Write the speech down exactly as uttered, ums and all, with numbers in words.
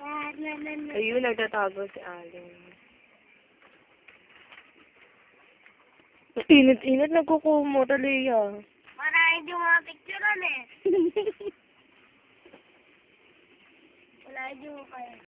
Ayun, nagtatago si Allen. Init-init, nagkukumo, Talia. Para hindi mga picturean eh. Wala hindi mo kaya.